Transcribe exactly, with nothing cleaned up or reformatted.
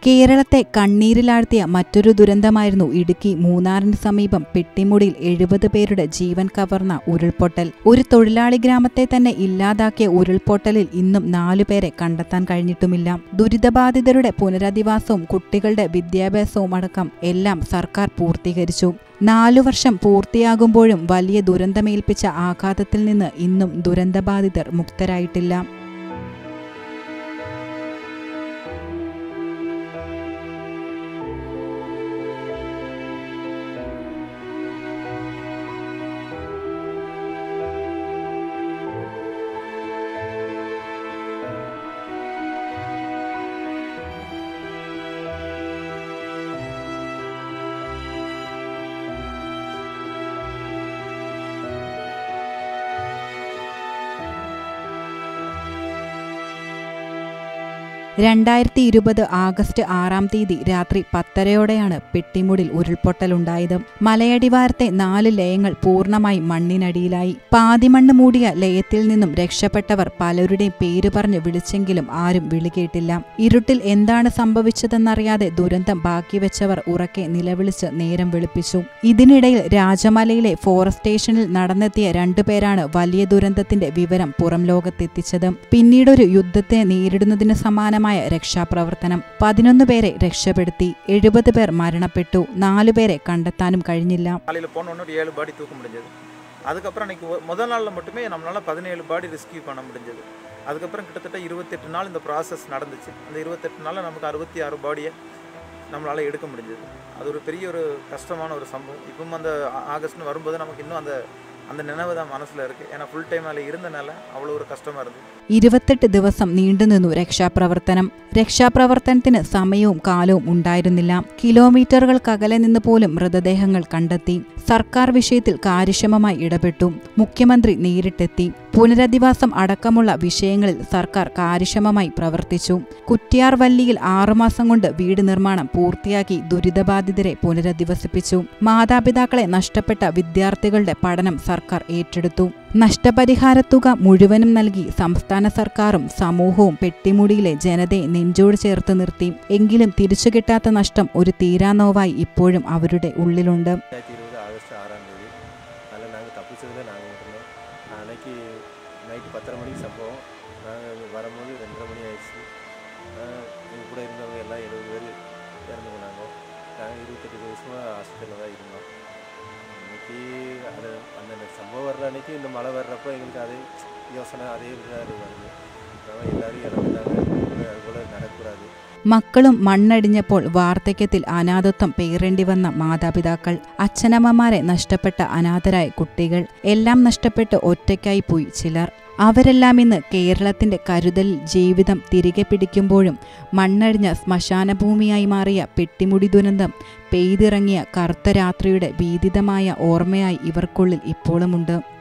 കേരളത്തെ കണ്ണീരിലാഴ്ത്തിയ മറ്റൊരു ദുരന്തമായിരുന്നു ഇടുക്കി മൂന്നാറിന് സമീപം പെട്ടിമുടിയിൽ എഴുപത് പേരുടെ ജീവൻ കവർന്ന ഉരുൾപൊട്ടൽ. ഒരു തൊഴിലാളി ഗ്രാമത്തെ തന്നെ ഇല്ലാതാക്കിയ ഉരുൾപൊട്ടലിൽ ഇന്നും നാലുപേരെ കണ്ടെത്താൻ കഴിഞ്ഞിട്ടുമില്ല. ദുരിതബാധിതരുടെ പുനരധിവാസവും കുട്ടികളുടെ വിദ്യാഭ്യാസവും അടക്കം എല്ലാം സർക്കാർ പൂർത്തീകരിച്ചു. നാലു വർഷം പൂർത്തിയാകുമ്പോഴും വലിയ ദുരന്തമേൽപ്പിച്ച ആഘാതത്തിൽ നിന്ന് ഇന്നും ദുരന്തബാധിതർ മുക്തരായിട്ടില്ല. രണ്ടായിരത്തി ഇരുപത് ആഗസ്റ്റ് ആറാം തീയതി രാത്രി പത്തരയോടെയാണ് പെട്ടിമുടിൽ ഉരുൾപൊട്ടലുണ്ടായത്. മലയടിവാരത്തെ നാല് ലയങ്ങൾ പൂർണ്ണമായി മണ്ണിനടിയിലായി. പാതിമണ്ണ് മൂടിയ ലയത്തിൽ നിന്നും രക്ഷപ്പെട്ടവർ പലരുടെയും പേര് പറഞ്ഞ് വിളിച്ചെങ്കിലും ആരും വിളികേട്ടില്ല. ഇരുട്ടിൽ എന്താണ് സംഭവിച്ചതെന്നറിയാതെ ദുരന്തം ബാക്കിവെച്ചവർ ഉറക്കെ നിലവിളിച്ച് നേരം വെളുപ്പിച്ചു. ഇതിനിടയിൽ രാജമലയിലെ ഫോറസ്റ്റ് സ്റ്റേഷനിൽ നടന്നെത്തിയ രണ്ടുപേരാണ് വലിയ ദുരന്തത്തിന്റെ വിവരം പുറം ലോകത്തെത്തിച്ചത്. പിന്നീടൊരു യുദ്ധത്തെ നേരിടുന്നതിന് സമാനമായ രക്ഷാപ്രവർത്തനം. പതിനൊന്ന് പേരെ രക്ഷപ്പെടുത്തി. എഴുപത് പേർ മരണപ്പെട്ടു. നാലുപേരെ കണ്ടെത്താനും കഴിഞ്ഞില്ല. அதுக்கப்புறம் அன்றைக்கி முதல் நாளில் மட்டுமே நம்மளால் பதினேழு பாடி ரெஸ்கியூ பண்ண முடிஞ்சது. அதுக்கப்புறம் கிட்டத்தட்ட இருபத்தெட்டு நாள் இந்த ப்ராசஸ் நடந்துச்சு. அந்த இருபத்தெட்டு நாளில் நமக்கு அறுபத்தி ஆறு பாடியை நம்மளால் எடுக்க முடிஞ்சது. அது ஒரு பெரிய ஒரு கஷ்டமான ஒரு சம்பவம். இப்பவும் அந்த ஆகஸ்ட்னு வரும்போது நமக்கு இன்னும் அந்த அந்த நினைவு தான் മനസ്സിൽ இருக்கு. ஏன்னா ഫുൾ ടൈം അതിൽ ഇരുന്നനാല അவ்வளோ ഒരു കഷ്ടമായിരുന്നു. ഇരുപത്തെട്ട് ദിവസം നീണ്ടുനിന്നു രക്ഷാപ്രവർത്തനം. രക്ഷാപ്രവർത്തനത്തിന് സമയവും കാലവും ഉണ്ടായിരുന്നില്ല. കിലോമീറ്ററുകൾക്കകലെ നിന്ന് പോലും മൃതദേഹങ്ങൾ കണ്ടെത്തി. സർക്കാർ വിഷയത്തിൽ കാര്യക്ഷമമായി ഇടപെട്ടു. മുഖ്യമന്ത്രി നേരിട്ടെത്തി. പുനരധിവാസം അടക്കമുള്ള വിഷയങ്ങളിൽ സർക്കാർ കാര്യക്ഷമമായി പ്രവർത്തിച്ചു. കുറ്റ്യാർ വല്ലിയിൽ ആറുമാസം കൊണ്ട് വീട് നിർമ്മാണം പൂർത്തിയാക്കി ദുരിതബാധിതരെ പുനരധിവസിപ്പിച്ചു. മാതാപിതാക്കളെ നഷ്ടപ്പെട്ട വിദ്യാർത്ഥികളുടെ പഠനം സർക്കാർ ഏറ്റെടുത്തു. നഷ്ടപരിഹാരത്തുക മുഴുവനും നൽകി സംസ്ഥാന സർക്കാരും സമൂഹവും പെട്ടിമുടിയിലെ ജനതയെ നെഞ്ചോട് ചേർത്ത് നിർത്തി. എങ്കിലും തിരിച്ചു കിട്ടാത്ത നഷ്ടം ഒരു തീരാനോവായി ഇപ്പോഴും അവരുടെ ഉള്ളിലുണ്ട്. அன்னைக்கு நைட்டு பத்தரை மணிக்கு சம்பவம். நாங்கள் வரும்போது ரெண்டரை மணி ஆயிடுச்சு. எங்கள் கூட இருந்தவங்க எல்லாம் எழுபது பேர் இறந்து போனாங்க. நாங்கள் இருபத்தெட்டு வருஷமாக ஹாஸ்பிட்டலில் தான் இருந்தோம். அன்றைக்கி அது அந்த சம்பவம் வர்ற அன்றைக்கி இந்த மழை வர்றப்போ எங்களுக்கு அதே யோசனை அதே இதாக வருது. எல்லோரும் இறந்துட்டாங்க, அதுபோல் நடக்கூடாது. മക്കളും മണ്ണടിഞ്ഞപ്പോൾ വാർദ്ധക്യത്തിൽ അനാഥത്വം പേറേണ്ടി വന്ന മാതാപിതാക്കൾ, അച്ഛനമ്മമാരെ നഷ്ടപ്പെട്ട അനാഥരായ കുട്ടികൾ, എല്ലാം നഷ്ടപ്പെട്ട് ഒറ്റയ്ക്കായി പോയി ചിലർ. അവരെല്ലാം ഇന്ന് കേരളത്തിന്റെ കരുതലിൽ ജീവിതം തിരികെ പിടിക്കുമ്പോഴും മണ്ണടിഞ്ഞ ശ്മശാനഭൂമിയായി മാറിയ പെട്ടിമുടി ദുരന്തം പെയ്തിറങ്ങിയ കറുത്ത രാത്രിയുടെ ഭീതിതമായ ഓർമ്മയായി ഇവർക്കുള്ളിൽ ഇപ്പോഴുമുണ്ട്.